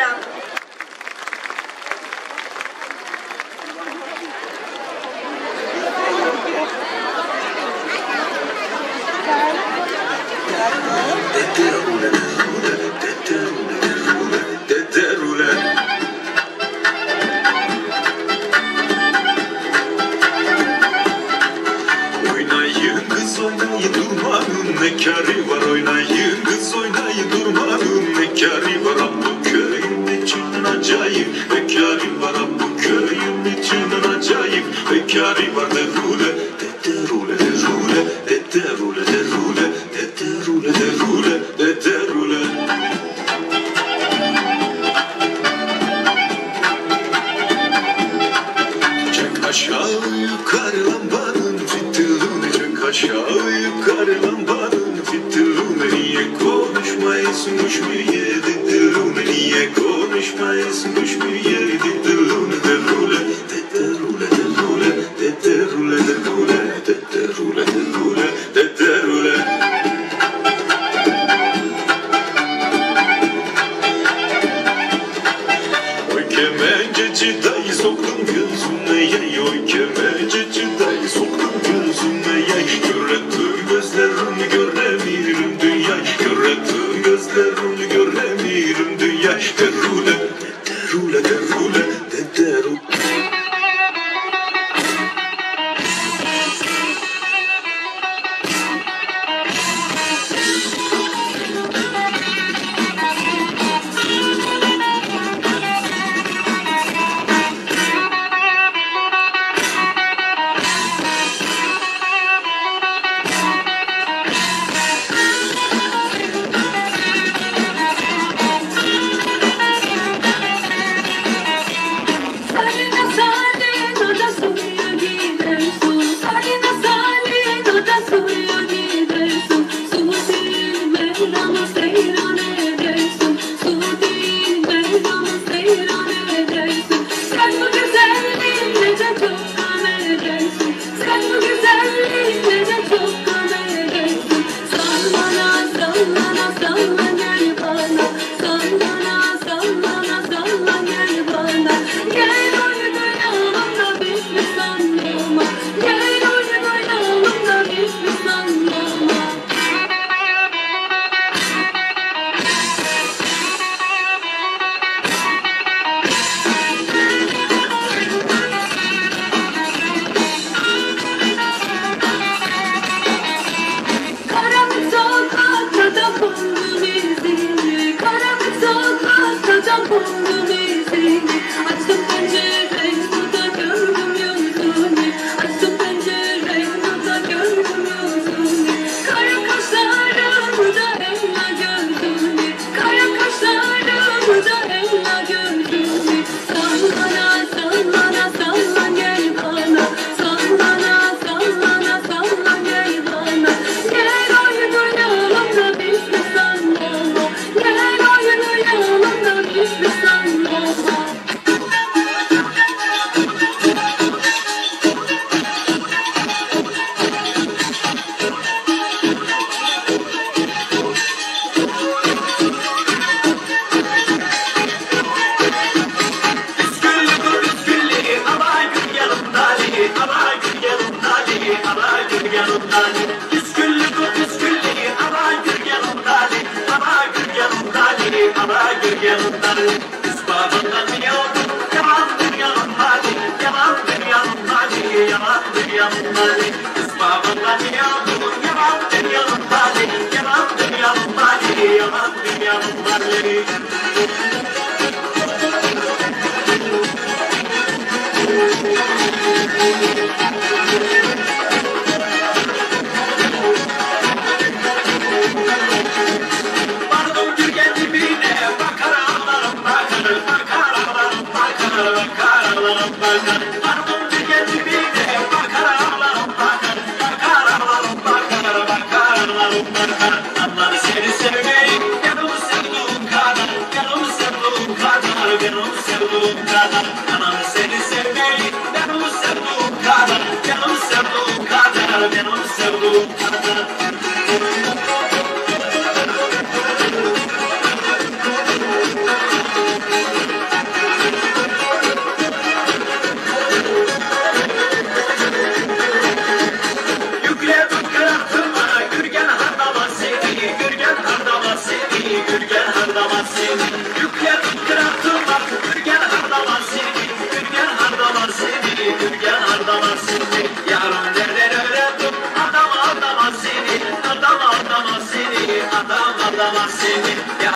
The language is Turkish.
Bayram. Oynayın kız oynayın durmanın ne kârı var, oynayın kız oynayın durmanın ne kârı var. Bu köyün içinden acayip bekarı var, bu köyün içinden acayip bekarı var. Derule derule derule derule derule derule derule derule. Çek aşağı yukarı lambanın fitilini, çek aşağı yukarı lambanın fitilini. Niye konuşmayısın kuş mu yedi dilini, niye konuşmayısın kuş mu yedi dilini. Derule derule derule derule derule derule derule. Oy kemenceci dayı soktum gözüme yay, oy kemenceci dayı soktum gözüme yay. Görettüm gözlerini göremiyorum dünya, görettüm gözlerini göremiyorum dünya. Derule derule derule derule. yargılamaz seni.